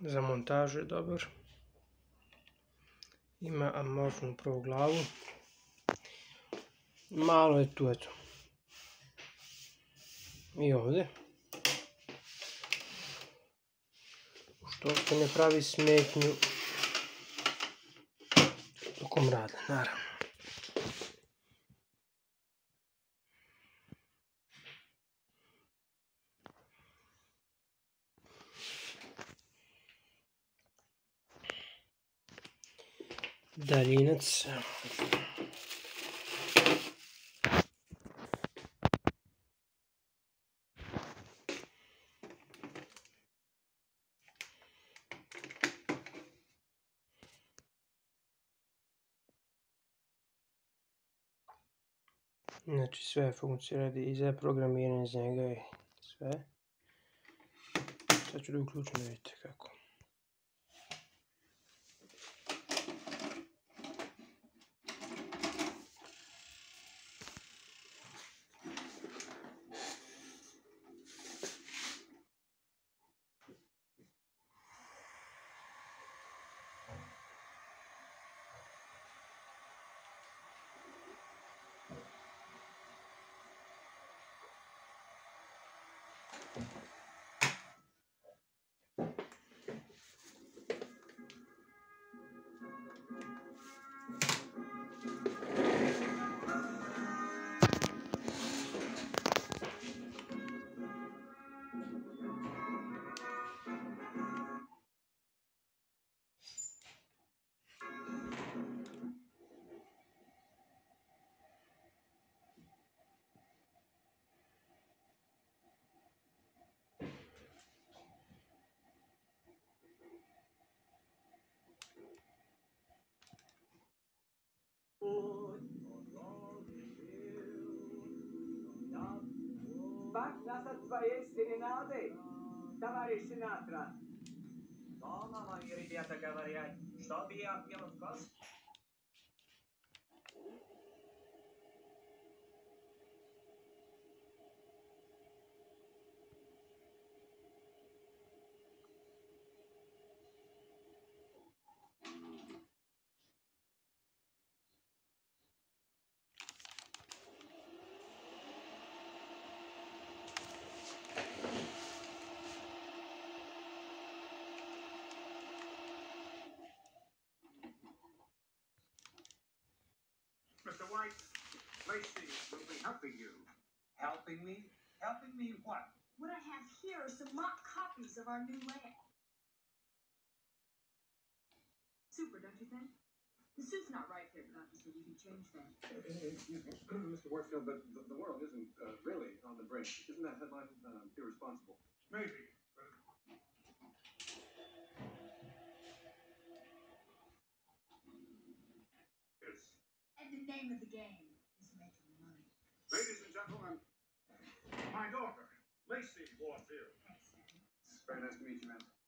Za montažu je dobar. Ima amorfnu prvu glavu. Malo je tu, eto. I ovdje. Što se ne pravi smetnju tokom rada, naravno. Daljinac. Znači sve funkcije radi i za programiranje iz njega i sve. Sad ću da uključim da vidite kako. Pak nasad твоей серенады, товарищ Синатра. Дома мои ребята говорят, чтобы я пил в кост. Mr. White, Lacey will be helping you. Helping me? Helping me what? What I have here are some mock copies of our new layout. Super, don't you think? The suit's not right here, but obviously we can change that. Excuse me, Mr. Warfield, but the world isn't really on the brink. Isn't that headline irresponsible? Maybe, but It's, And the name of the game is making money. ladies and gentlemen, my daughter, Lacey Warfield. Thanks, Sam. it's very nice to meet you, ma'am.